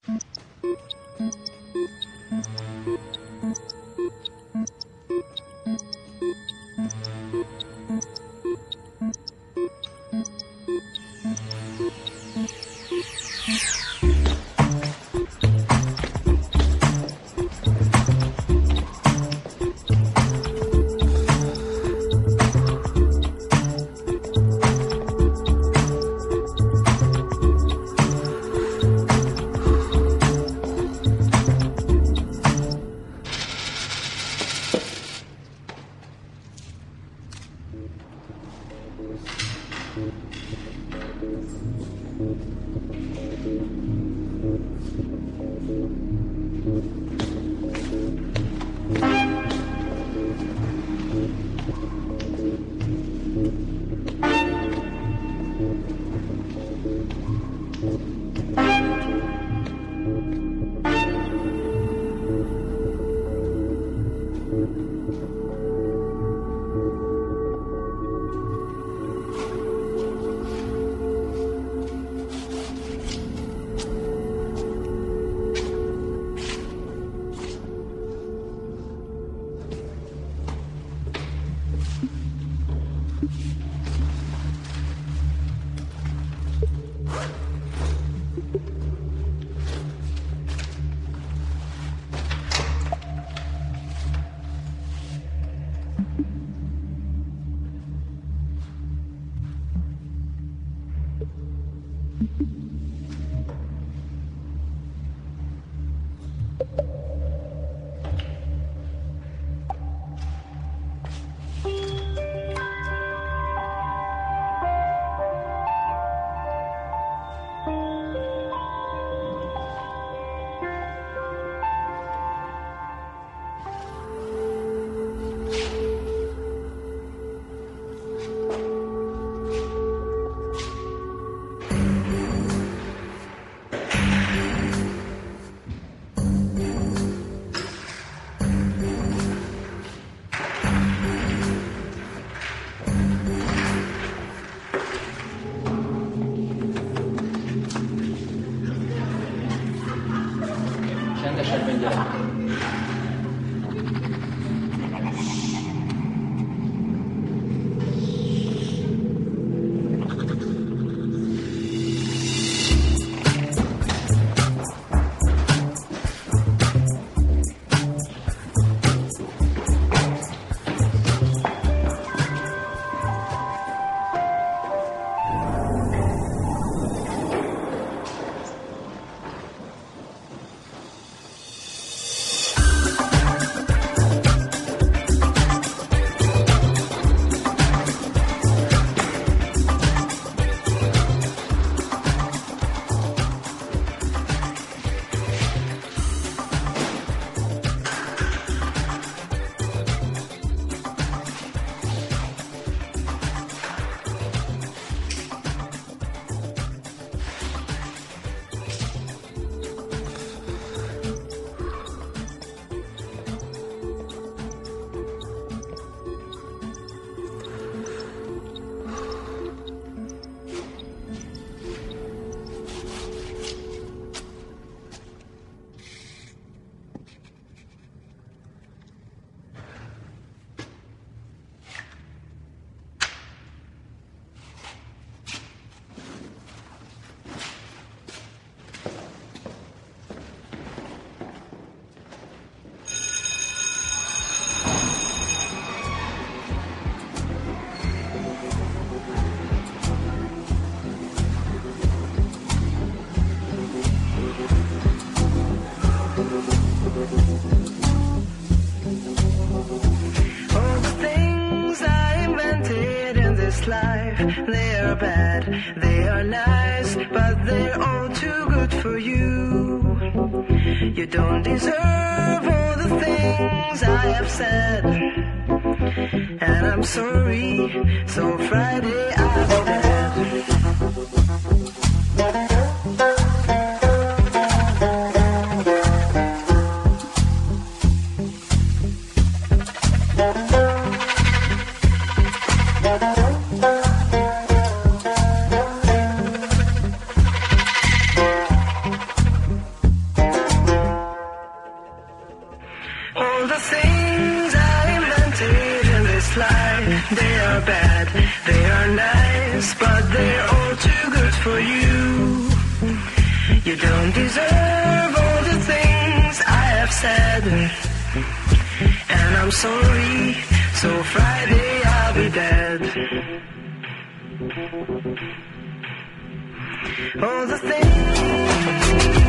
They are bad, they are nice, but they're all too good for you. You don't deserve all the things I have said, and I'm sorry, so Friday I'm dead. things I invented in this life, they are bad, they are nice, but they're all too good for you. You don't deserve all the things I have said, and I'm sorry, so Friday I'll be dead. All the things